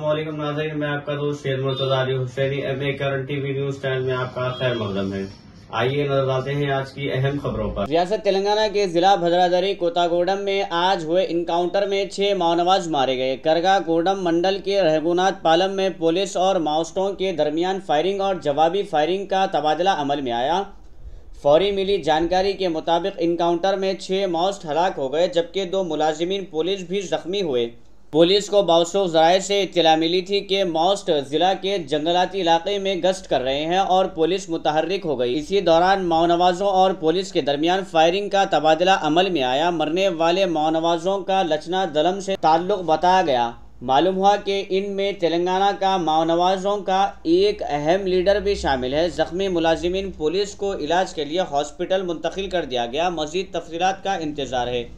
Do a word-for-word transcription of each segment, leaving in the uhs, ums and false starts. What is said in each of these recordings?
अस्सलामुअलैकुम नाज़रीन, मैं आपका दोस्त Sher Murtaza Husaini M A current TV news channel में आपका खैर मकदम है। आइए नजर डालते हैं आज की अहम खबरों पर। रियासत तेलंगाना के जिला भद्रादरी कोतागोडम में आज हुए इनकाउंटर में छह माओनवाज मारे गए। करगागोडम मंडल के रघुनाथ पालम में पुलिस और माओइस्टों के दरमियान फायरिंग और जवाबी फायरिंग का तबादला अमल में आया। फौरी मिली जानकारी के मुताबिक इनकाउंटर में छह माओइस्ट हलाक हो गए, जबकि दो मुलाजिमीन पुलिस भी जख्मी हुए। पुलिस को बावसूख ज़राए से इत्तला मिली थी कि माओइस्ट जिला के जंगलाती इलाके में गश्त कर रहे हैं और पुलिस मुतहर्रिक हो गई। इसी दौरान माओनवाजों और पुलिस के दरमियान फायरिंग का तबादला अमल में आया। मरने वाले माओनवाजों का लचना दलम से ताल्लुक बताया गया। मालूम हुआ कि इनमें तेलंगाना का माओनवाजों का एक अहम लीडर भी शामिल है। जख्मी मुलाजिमीन पुलिस को इलाज के लिए हॉस्पिटल मुंतकिल कर दिया गया। मज़ीद तफसीलात का इंतजार है।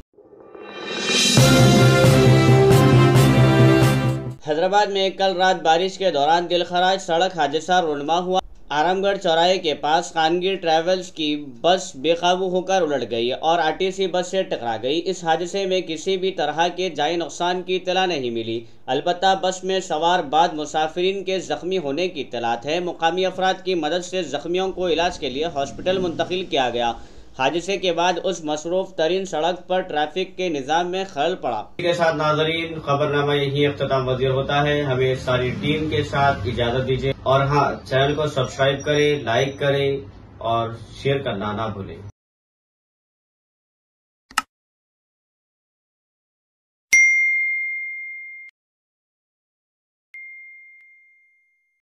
हैदराबाद में कल रात बारिश के दौरान दिलखराज सड़क हादसा रुनमा हुआ। आरामगढ़ चौराहे के पास खानगी ट्रैवल्स की बस बेकाबू होकर उलट गई और आरटीसी बस से टकरा गई। इस हादसे में किसी भी तरह के जानी नुकसान की इत्तला नहीं मिली। अलबत्ता बस में सवार बाद मुसाफिरीन के जख्मी होने की इत्तलात है। मुकामी अफराद की मदद से जख्मियों को इलाज के लिए हॉस्पिटल मुंतकिल किया गया। हादसे के बाद उस मसरूफ तरीन सड़क पर ट्रैफिक के निज़ाम में खलल पड़ा। के साथ नाजरीन, खबरनामा यही अख्ताम वज़ीर होता है। हमें सारी टीम के साथ इजाजत दीजिए और हाँ, चैनल को सब्सक्राइब करें, लाइक करें और शेयर करना ना भूलें।